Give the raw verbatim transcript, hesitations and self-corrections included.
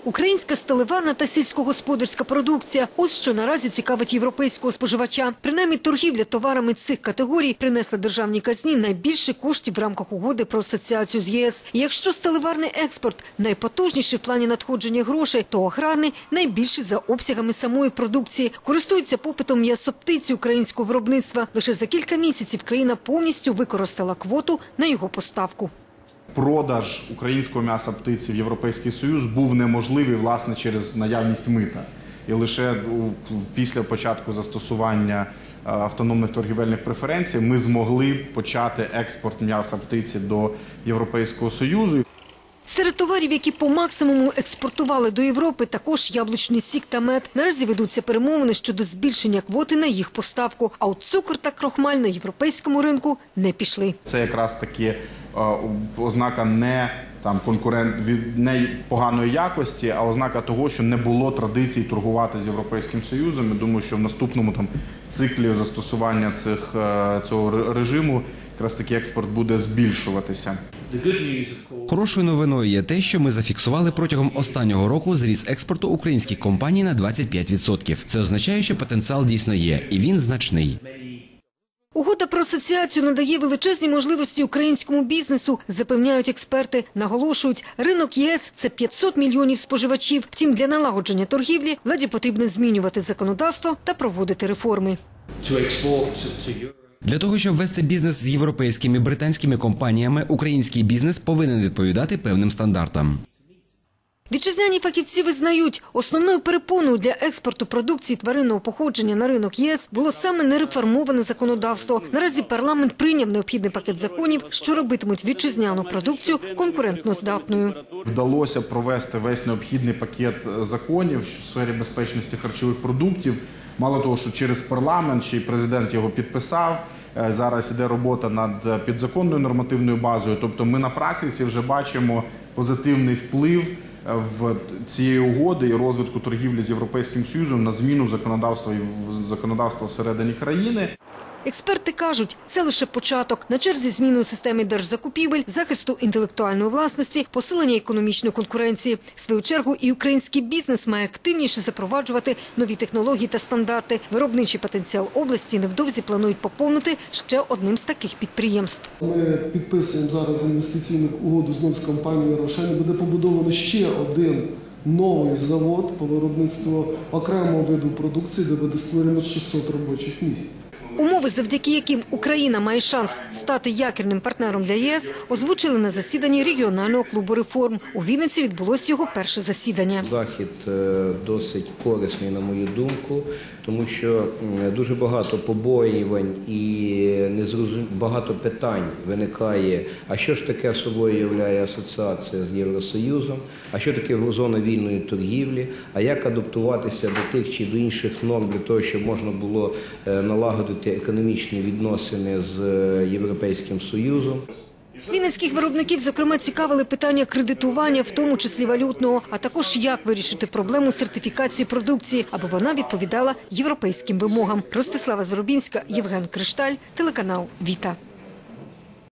Українська сталеварна та сільськогосподарська продукція – ось що наразі цікавить європейського споживача. Принаймні, торгівля товарами цих категорій принесла державній казні найбільше коштів в рамках угоди про асоціацію з ЄС. І якщо сталеварний експорт найпотужніший в плані надходження грошей, то аграрний – найбільший за обсягами самої продукції. Користується попитом м'ясоптиці українського виробництва. Лише за кілька місяців країна повністю використала квоту на його поставку. Продаж українського м'яса птиці в Європейський Союз був неможливий, власне, через наявність мита. І лише після початку застосування автономних торгівельних преференцій ми змогли почати експорт м'яса птиці до Європейського Союзу. Серед товарів, які по максимуму експортували до Європи, також яблучний сік та мед. Наразі ведуться перемовини щодо збільшення квоти на їх поставку. А от цукор та крохмаль на європейському ринку не пішли. Це якраз таки ознака не там конкурент від не поганої якості, а ознака того, що не було традицій торгувати з Європейським Союзом. Я думаю, що в наступному там циклі застосування цих цього режиму якраз таки експорт буде збільшуватися. Хорошою новиною є те, що ми зафіксували протягом останнього року зріст експорту українських компаній на двадцять п'ять відсотків. Це означає, що потенціал дійсно є, і він значний. Угода про асоціацію надає величезні можливості українському бізнесу, запевняють експерти. Наголошують, ринок ЄС – це п'ятсот мільйонів споживачів. Втім, для налагодження торгівлі владі потрібно змінювати законодавство та проводити реформи. Для того, щоб вести бізнес з європейськими і британськими компаніями, український бізнес повинен відповідати певним стандартам. Вітчизняні фахівці визнають, основною перепоною для експорту продукції тваринного походження на ринок ЄС було саме нереформоване законодавство. Наразі парламент прийняв необхідний пакет законів, що робитимуть вітчизняну продукцію конкурентноздатною. Вдалося провести весь необхідний пакет законів в сфері безпечності харчових продуктів. Мало того, що через парламент, ще й президент його підписав, зараз іде робота над підзаконною нормативною базою. Тобто ми на практиці вже бачимо позитивний вплив в цієї угоди і розвитку торгівлі з Європейським Союзом на зміну законодавства і законодавства всередині країни. Експерти кажуть, це лише початок. На черзі зміни у системі держзакупівель, захисту інтелектуальної власності, посилення економічної конкуренції. В свою чергу і український бізнес має активніше запроваджувати нові технології та стандарти. Виробничий потенціал області невдовзі планують поповнити ще одним з таких підприємств. Ми підписуємо зараз інвестиційну угоду з компанією «Рошен». Буде побудовано ще один новий завод по виробництву окремого виду продукції, де буде створено шістсот робочих місць. Умови, завдяки яким Україна має шанс стати якірним партнером для ЄС, озвучили на засіданні регіонального клубу реформ. У Вінниці відбулось його перше засідання. Захід досить корисний, на мою думку, тому що дуже багато побоювань і багато питань виникає. А що ж таке собою являє асоціація з Євросоюзом? А що таке зона вільної торгівлі? А як адаптуватися до тих чи до інших норм для того, щоб можна було налагодити економічні відносини з Європейським Союзом? Вінницьких виробників, зокрема, цікавили питання кредитування, в тому числі валютного, а також як вирішити проблему сертифікації продукції, аби вона відповідала європейським вимогам. Ростислава Зарубінська, Євген Кришталь, телеканал «Віта».